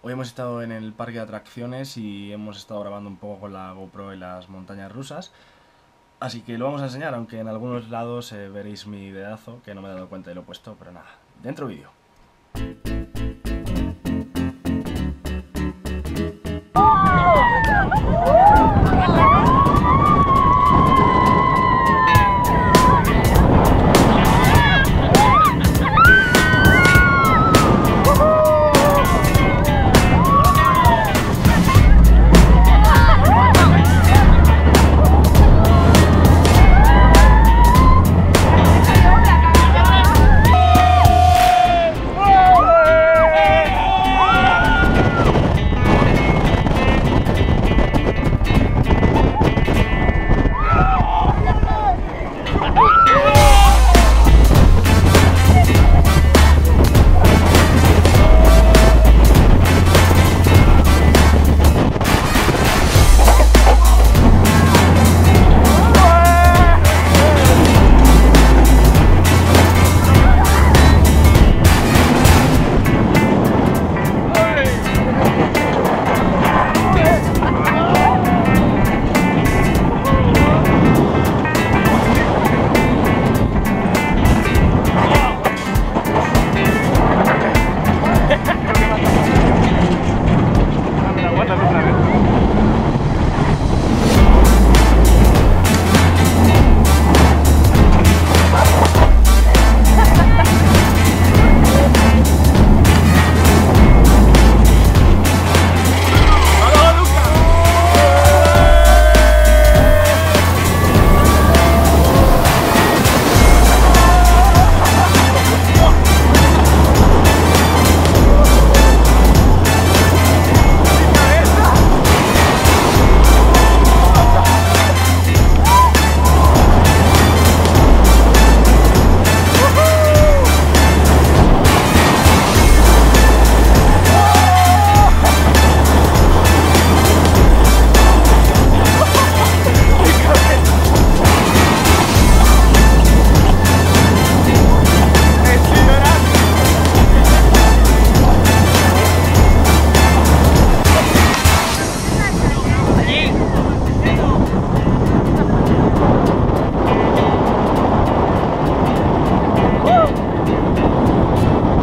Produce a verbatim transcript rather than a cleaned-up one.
Hoy hemos estado en el parque de atracciones y hemos estado grabando un poco con la GoPro en las montañas rusas. Así que lo vamos a enseñar, aunque en algunos lados eh, veréis mi dedazo, que no me he dado cuenta y lo he puesto, pero nada, dentro vídeo.